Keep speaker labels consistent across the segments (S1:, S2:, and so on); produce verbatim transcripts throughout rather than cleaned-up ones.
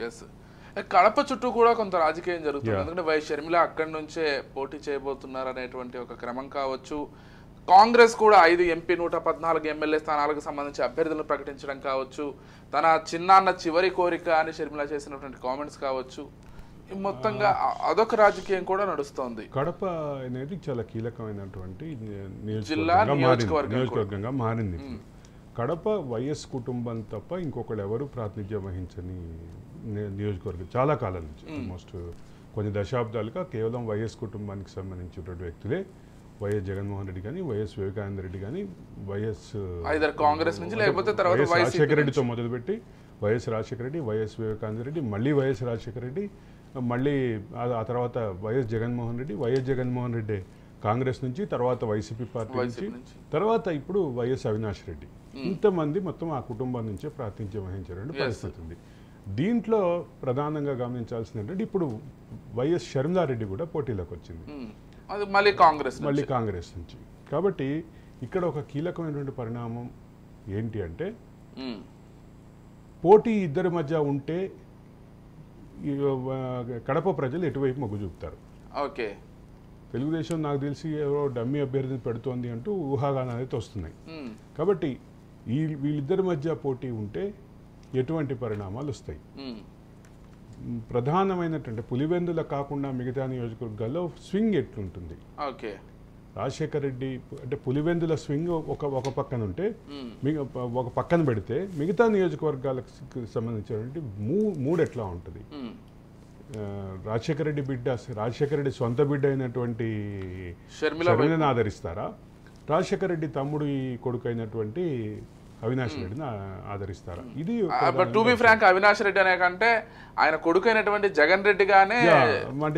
S1: Yes Kadapa చుట్టూ కూడా కొంత రాజకీయం జరుగుతుంది ఎందుకంటే వై షర్మిల అక్కడి నుంచే పోటీ చేయబోతున్నారు అనేటువంటి ఒక క్రమం కావచ్చు. కాంగ్రెస్ కూడా ఐదు ఎంపీ నూట పద్నాలుగు ఎమ్మెల్యే స్థానాలకు సంబంధించి అభ్యర్థులను ప్రకటించడం కావచ్చు, తన చిన్నాన్న చివరి కోరిక అని షర్మిల చేసినటువంటి కామెంట్స్ కావచ్చు, మొత్తంగా అదొక రాజకీయం కూడా నడుస్తోంది.
S2: కడప అనేది చాలా కీలకమైనటువంటి
S1: జిల్లా
S2: నియోజకవర్గంగా మారింది. కడప వైఎస్ కుటుంబం తప్ప ఇంకొకరు ఎవరు ప్రాతినిధ్యం వహించని నియోజకవర్గం చాలా కాలం నుంచి, ఆల్మోస్ట్ కొన్ని దశాబ్దాలుగా కేవలం వైఎస్ కుటుంబానికి సంబంధించినటువంటి వ్యక్తులే వైఎస్ జగన్మోహన్ రెడ్డి కానీ, వైఎస్ వివేకానంద రెడ్డి కానీ, వైఎస్
S1: కాంగ్రెస్ నుంచి లేకపోతే
S2: రాజశేఖర రెడ్డితో మొదలుపెట్టి వైఎస్ రాజశేఖర రెడ్డి, వైఎస్ వివేకానంద రెడ్డి, మళ్ళీ వైఎస్ రాజశేఖర రెడ్డి, మళ్ళీ ఆ తర్వాత వైఎస్ జగన్మోహన్ రెడ్డి, వైఎస్ జగన్మోహన్ రెడ్డి కాంగ్రెస్ నుంచి, తర్వాత వైసీపీ పార్టీ నుంచి, తర్వాత ఇప్పుడు వైఎస్ అవినాష్ రెడ్డి, ఇంతమంది మొత్తం ఆ కుటుంబం నుంచే ప్రాతినిధ్యం వహించారంటే పరిస్థితి ఉంది. దీంట్లో ప్రధానంగా గమనించాల్సింది ఇప్పుడు వైఎస్ షర్మిలారెడ్డి కూడా పోటీలోకి వచ్చింది
S1: మళ్ళీ కాంగ్రెస్
S2: మళ్ళీ కాంగ్రెస్ నుంచి. కాబట్టి ఇక్కడ ఒక కీలకమైనటువంటి పరిణామం ఏంటి అంటే పోటీ ఇద్దరి మధ్య ఉంటే కడప ప్రజలు ఎటువైపు మొగ్గు చూపుతారు.
S1: ఓకే,
S2: తెలుగుదేశం నాకు తెలిసి ఎవరో డమ్మీ అభ్యర్థిని పెడుతోంది అంటూ ఊహాగానాలు అయితే వస్తున్నాయి. కాబట్టి ఈ వీళ్ళిద్దరి మధ్య పోటీ ఉంటే ఎటువంటి పరిణామాలు వస్తాయి? ప్రధానమైనటువంటి పులివెందుల కాకుండా మిగతా నియోజకవర్గాల్లో స్వింగ్ ఎట్లుంటుంది?
S1: ఓకే,
S2: రాజశేఖర రెడ్డి అంటే పులివెందుల స్వింగ్ ఒక ఒక పక్కన ఉంటే ఒక పక్కన పెడితే మిగతా నియోజకవర్గాలకు సంబంధించినటువంటి మూ మూడు ఎట్లా ఉంటుంది? రాజశేఖర రెడ్డి బిడ్డ రాజశేఖర రెడ్డి సొంత బిడ్డ అయినటువంటి షర్మిలను ఆదరిస్తారా? రాజశేఖర రెడ్డి తమ్ముడు ఈ కొడుకు అయినటువంటి అవినాష్ రెడ్డిని ఆదరిస్తారా? ఇది
S1: to be frank Avinash Reddy అనే కంటే ఆయన కొడుకు అయినటువంటి జగన్ రెడ్డి గానే
S2: అంటే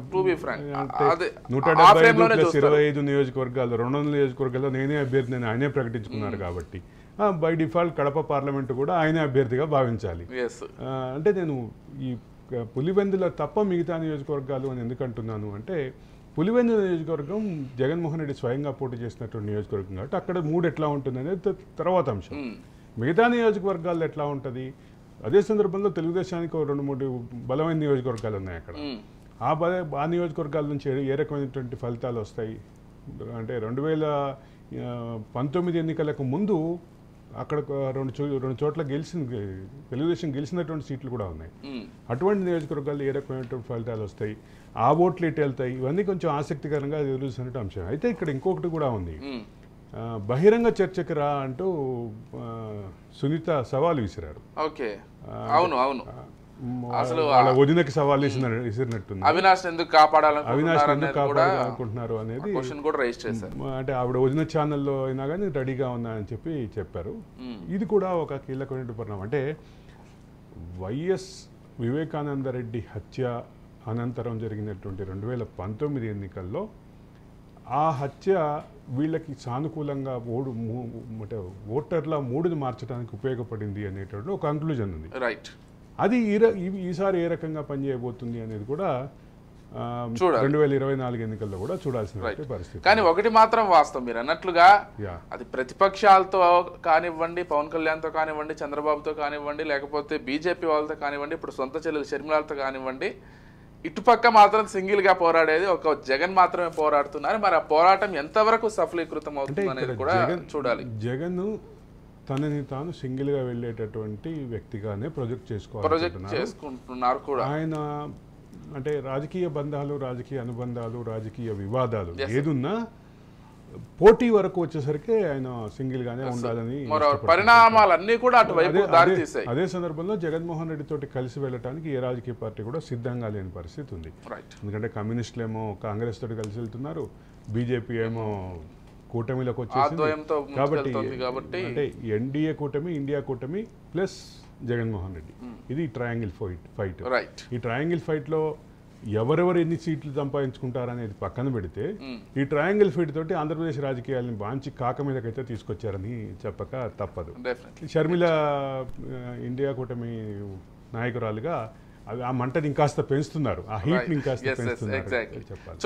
S1: నూట
S2: డెబ్బై ఐదు ప్లస్ ఇరవై ఐదు నియోజకవర్గాలు రెండు వందల నియోజకవర్గాల్లో నేనే అభ్యర్థిని ఆయనే ప్రకటించుకున్నారు కాబట్టి బై డిఫాల్ట్ కడప పార్లమెంట్ కూడా ఆయనే అభ్యర్థిగా భావించాలి. అంటే నేను ఈ పులివెందుల తప్ప మిగతా నియోజకవర్గాలు అని ఎందుకు అంటున్నాను అంటే పులివెందుల నియోజకవర్గం జగన్మోహన్ రెడ్డి స్వయంగా పోటీ చేసినటువంటి నియోజకవర్గం కాబట్టి అక్కడ మూడు ఎట్లా ఉంటుంది అనేది తర్వాత అంశం. మిగతా నియోజకవర్గాల్లో ఎట్లా ఉంటుంది? అదే సందర్భంలో తెలుగుదేశానికి రెండు మూడు బలమైన నియోజకవర్గాలు ఉన్నాయి అక్కడ. ఆ బల ఆ నియోజకవర్గాల నుంచి ఏ రకమైనటువంటి ఫలితాలు వస్తాయి అంటే రెండు వేల పంతొమ్మిది ఎన్నికలకు ముందు అక్కడ రెండు చో రెండు చోట్ల గెలిచిన తెలుగుదేశం గెలిచినటువంటి సీట్లు కూడా ఉన్నాయి. అటువంటి నియోజకవర్గాల్లో ఏ రకమైనటువంటి ఫలితాలు వస్తాయి, ఆ ఓట్లు ఎటు వెళ్తాయి, ఇవన్నీ కొంచెం ఆసక్తికరంగా ఎదురుస్తున్న అంశం. అయితే ఇక్కడ ఇంకొకటి కూడా ఉంది. బహిరంగ చర్చకి రా అంటూ సునీత సవాల్ విసిరారు.
S1: అవును అవును
S2: అసలు వాళ్ళ వదినకి సవాల్ విసిరినట్టుంది.
S1: అవినాష్ ఎందుకు కాపాడాలని
S2: అవినాష్ ఎందుకు కాపాడాలనుకుంటున్నారు అనేది అంటే ఆవిడ వదిన ఛానల్లో అయినా కానీ రెడీగా ఉన్నా అని చెప్పి చెప్పారు. ఇది కూడా ఒక కీలకమైన పరిణామం. అంటే వైఎస్ వివేకానంద రెడ్డి హత్య అనంతరం జరిగినటువంటి రెండు వేల పంతొమ్మిది ఎన్నికల్లో ఆ హత్య వీళ్ళకి సానుకూలంగా ఓడు అంటే ఓటర్ల మూడుని మార్చడానికి ఉపయోగపడింది అనేటువంటి ఒక కంక్లూజన్ ఉంది.
S1: రైట్,
S2: అది ఈసారి ఏ రకంగా పనిచేయబోతుంది అనేది కూడా రెండు వేల ఇరవై నాలుగు ఎన్నికల్లో కూడా చూడాల్సిన పరిస్థితి.
S1: కానీ ఒకటి మాత్రం వాస్తవం, మీరు అన్నట్లుగా అది ప్రతిపక్షాలతో కానివ్వండి, పవన్ కళ్యాణ్తో కానివ్వండి, చంద్రబాబుతో కానివ్వండి, లేకపోతే బీజేపీ వాళ్ళతో కానివ్వండి, ఇప్పుడు సొంత చెల్లెలు షర్మిలతో కానివ్వండి, ఇటుపక్క మాత్రం సింగిల్ గా పోరాడేది ఒక జగన్ మాత్రమే పోరాడుతున్నారు. మరి ఆ పోరాటం ఎంతవరకు సఫలీకృతం అవుతుంది అనేది కూడా చూడాలి.
S2: జగన్ తనని తాను సింగిల్ గా వెళ్ళేటటువంటి వ్యక్తిగానే ప్రొజెక్ట్ చేసుకోవాలి
S1: ప్రొజెక్ట్ చేసుకుంటున్నారు కూడా.
S2: ఆయన అంటే రాజకీయ బంధాలు, రాజకీయ అనుబంధాలు, రాజకీయ వివాదాలు ఏదున్నా పోటీ వరకు వచ్చేసరికి ఆయన సింగిల్ గానే ఉండాలని
S1: పరిణామాలన్నీ కూడా అటువైపు దారి తీశాయి.
S2: అదే సందర్భంలో జగన్మోహన్ రెడ్డి తోటి కలిసి వెళ్ళడానికి ఏ రాజకీయ పార్టీ కూడా సిద్ధంగా లేని పరిస్థితి ఉంది. ఎందుకంటే కమ్యూనిస్టులు ఏమో కాంగ్రెస్ తోటి కలిసి వెళ్తున్నారు, బీజేపీ ఏమో కూటమిలోకి వచ్చేసింది. కాబట్టి అంటే ఎన్డీఏ కూటమి, ఇండియా కూటమి ప్లస్ జగన్మోహన్ రెడ్డి, ఇది ట్రయాంగిల్ ఫైట్ ఫైట్ ఈ ట్రయాంగిల్ ఫైట్ లో ఎవరెవరు ఎన్ని సీట్లు సంపాదించుకుంటారనేది పక్కన పెడితే ఈ ట్రయాంగిల్ ఫైట్ తోటి ఆంధ్రప్రదేశ్ రాజకీయాలను బాంచి కాక మీదకైతే తీసుకొచ్చారని చెప్పక తప్పదు. షర్మిల ఇండియా కూటమి నాయకురాలుగా ఆ మంటని ఇంకాస్త పెంచుతున్నారు, ఆ హీట్ ని ఇంకాస్త పెంచుతున్నారు చెప్పాలి.